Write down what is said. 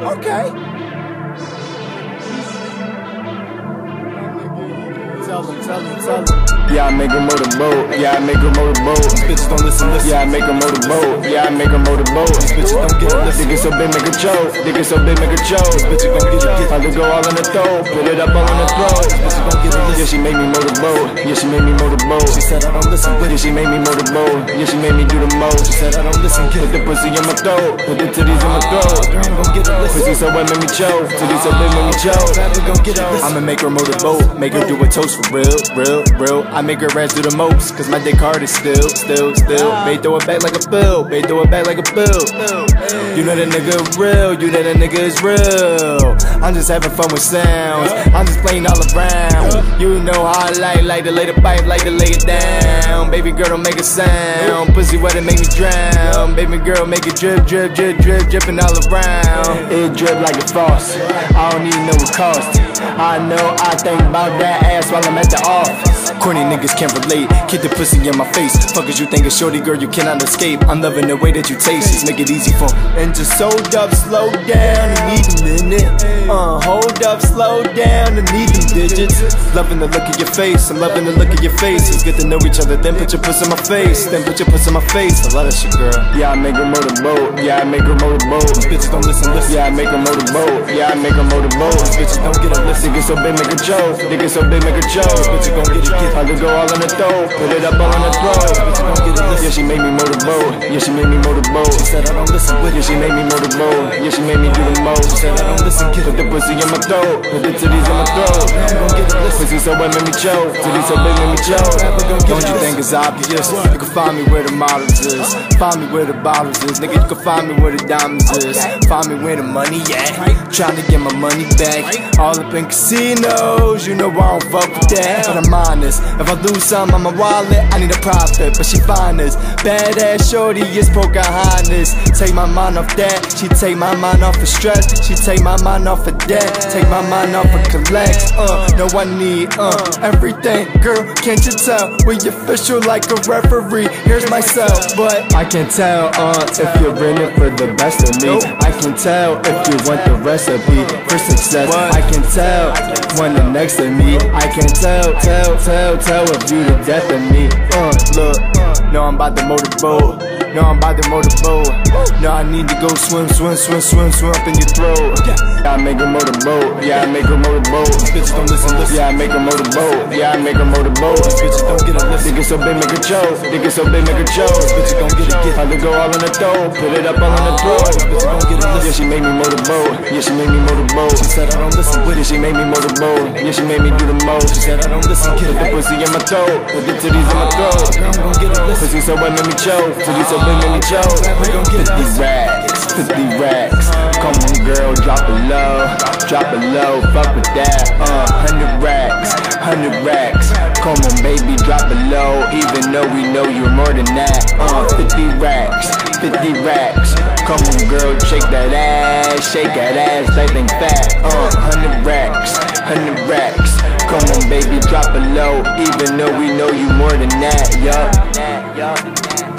Okay. Tell them. Yeah, I make her motorboat. Yeah, I make her motorboat. These bitches don't listen. Yeah, I make her motorboat. Yeah, I make her motorboat. These bitches don't get it. Dick is so big, make her choke. Dick is so big, make her choke. These bitches gon' get it. I could go all in the throat, put it up all in the throat. These bitches gon' get it. Yeah, she made me motorboat. Yeah, she made me motorboat. She said I don't listen. Yeah, she made me motorboat. Yeah, she made me do the most. She said I don't listen. Put the pussy in my throat. Put the titties in my throat. Girl, I'm gon' get it. Listen. Pussy so wet, make me choke. Titties so big, make me choke. Rapper gon' get it. Listen. I'ma make her motorboat. Make her do a toast for real. I make her ass do the most, cause my dick hard is still. They throw it back like a bill. They throw it back like a bill. You know that nigga real. You know that nigga is real. I'm just having fun with sounds. I'm just playing all around. You know how I like to lay the pipe, like to lay it down. Baby girl, don't make a sound. Pussy wet, it make me drown. Baby girl, make it drip, dripping all around. It drip like a faucet. I don't even know what cost. I know I think about that ass while I'm at the office. Corny niggas can't relate. Keep the pussy in my face. Fuck as you think it's shorty, girl, you cannot escape. I'm loving the way that you taste. Just make it easy for me. And just hold up, slow down, and need a minute. Hold up, slow down, and need them digits. Loving the look of your face. I'm loving the look of your face. Let's get to know each other. Then put your puss in my face. Then put your puss in my face. I love that shit, girl. Yeah, I make her motorboat. Yeah, I make her motorboat. These bitches don't listen. Yeah, I make her motorboat. Yeah, I make her motorboat. These bitches don't get it. Listen. Dick is so big, make her choke. Dick is so big, make her choke. These bitches gon' get it. I could go all in the throat, put it up all in the throat. These bitches gon' get it. Listen. Yeah, she made me motorboat. Yeah, she made me motorboat. She said I don't listen. Yeah, she made me motorboat. Yeah, she made me do the most. She said I don't listen. Put the pussy in my throat, put the titties in my throat. I'm gon' get it. Listen. Pussy so wet, make me choke. Titties so big, make me choke. Don't you think it's obvious? You can find me where the models is. Find me where the bottles is. Nigga, you can find me where the diamonds is. Find me where the money at. Trying to get my money back. All up in casinos, you know I don't fuck with that. But I'm honest, if I lose some on my wallet, I need a profit. But she fine as badass shorty is Pocahontas. Take my mind off that. She take my mind off of stress. She take my mind off of debt. Take my mind off of collect. No, I need everything. Girl, can't you tell? We official like a referee. Here's myself, but I can tell if you're in it for the best of me. I can tell if you want the recipe for success. I can tell when the next to me. I can tell if you the death of me. Look, no, I'm about to motorboat. No, I'm about to motorboat. No, I need to go swim up in your throat. Yeah, I make her motorboat. Yeah, I make her motorboat. These bitches don't listen. Yeah, I make her motorboat. Yeah, I make her motorboat. These bitches don't get it. Listen. Dick is so big, make her choke. Dick is so big, make her choke. These bitches gon' get it. I could go all in the throat, put it up all in the throat. These bitches gon' get it. Listen. Yeah, she made me motorboat. Yeah, she made me motorboat. She said I don't listen. Yeah, she made me motorboat. Yeah, she made me do the most. She said I don't listen. Put the pussy in my throat, put the titties in my throat. Girl, I'm gon' get it. Listen. Pussy so wet, make me choke. Titties so big, make me choke. 50 racks. Come on, girl, drop it low. Drop it low, fuck with that. 100 racks. Come on, baby, drop it low. Even though we know you're more than that. 50 racks. Come on, girl, shake that ass, that thing fat. 100 racks. Come on, baby, drop it low. Even though we know you more than that, yup.